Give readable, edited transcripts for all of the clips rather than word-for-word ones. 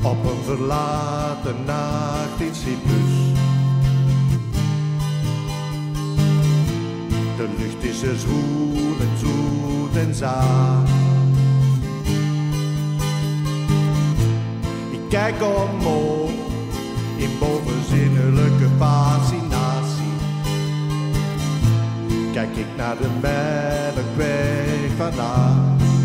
Op een verlaten nacht in Cyprus. De lucht is er zwoel en zoet en zacht. Ik kijk omhoog in bovenzinnelijke fascinatie. Kijk ik naar de Melkweg vandaag.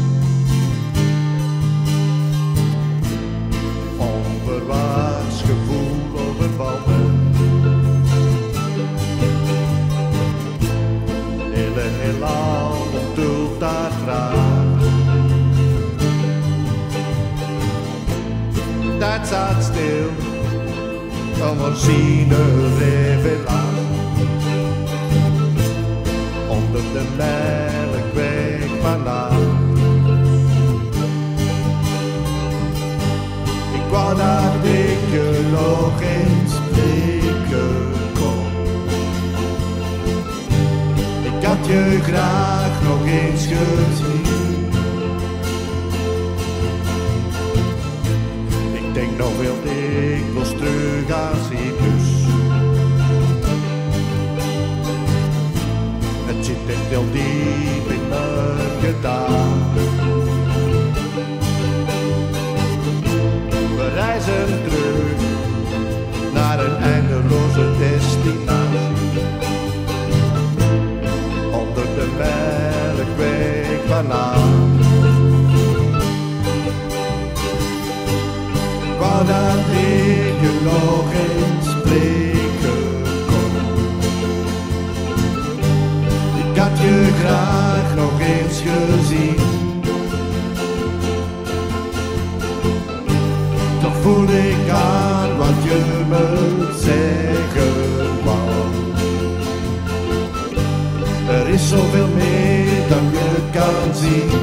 Onverwachts gevoel overvalt me. Hele heelal onthult daar graag. Tijd staat stil, een onziene revelatie. Onder de Melkweg vandaag. Ik wou dat ik je nog eens spreken kon. Ik had je graag nog eens gezien. Ik denk nog wel dikwijls terug aan Cyprus. Het zit echt heel diep in mijn gedachten. We reizen terug naar een eindeloze destinatie. Onder de Melkweg vanavond. Ik wou dat ik je nog eens spreken kon. Ik had je graag nog eens gezien. Toch voel ik aan wat je me zeggen wou. Er is zoveel meer dan je kan zien.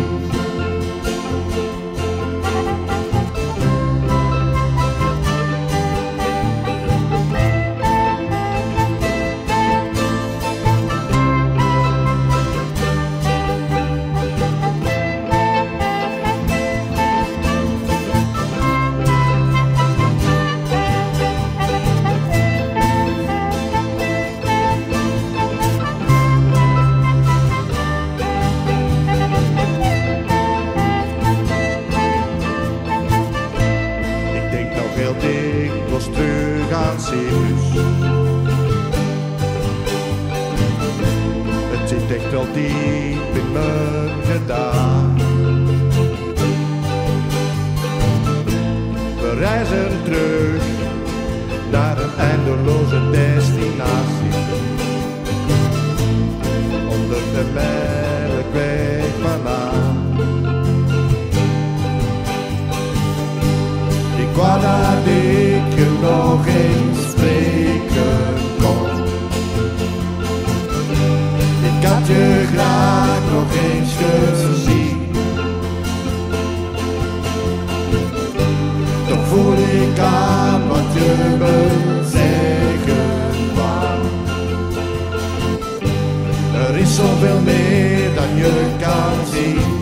Dikwijls terug aan Cyprus. Het zit echt wel diep in mijn gedachten. We reizen terug naar een eindeloze destinatie. Onder de Melkweg vanavond. Ik wou dat ik je nog eens spreken kon. Ik had je graag nog eens gezien. Toch voel ik aan wat je me zeggen wou. Er is zoveel meer dan je kan zien.